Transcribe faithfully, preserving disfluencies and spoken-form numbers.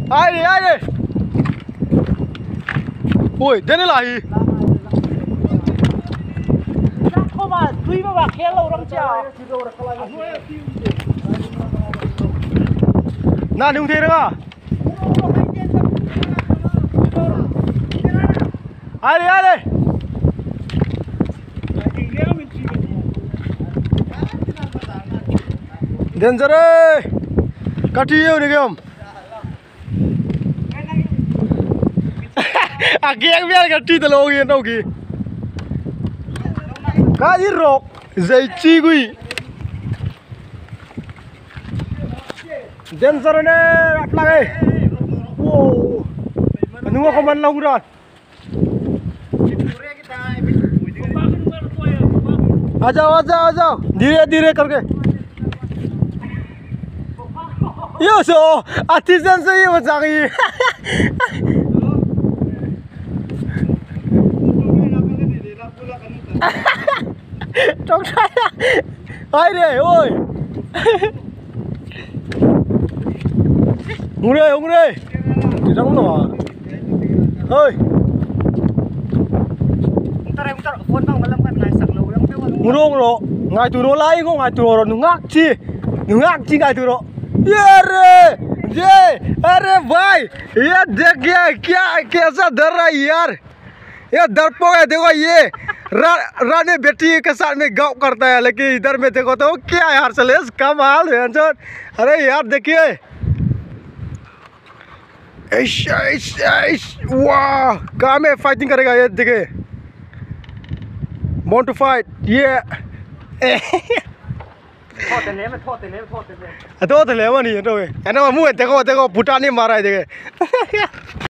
ai đi ai đi ui thế này là gì không mà tuy mà bạc khéo lâu lắm chào nào đừng thế nữa à ai đi ai đi danger ơi cắt yêu đi không à kia biết cắt đi từ lâu rồi đâu kì cái gì rọc dây chi quỷ danger này áp lại wow đúng không mình lâu rồi आ जाओ आ जाओ आ जाओ धीरे धीरे करके यो सो artesian से ये बचा गई आई रे ओए उंगरे उंगरे tidak mau oi ngurung lo ngai tu no lai ko ngai tu ro ngak chi ngak chi ngai tu ro ye re ye अरे भाई ये देखिए क्या कैसा डर रहा है यार ये डरपोक है देखो ये रा, रानी बेटी के साथ में गाँव करता है लेकिन इधर में देखो तो क्या यार चले कमाल है अरे यार देखिए वाह कहाँ में फाइटिंग करेगा ये देखिए want to fight yeah थोड़े ले में थोड़े ले थोड़े ले थोड़े ले वानी है तो ये है ना मुँह देखो देखो भूटानी मारा है देखे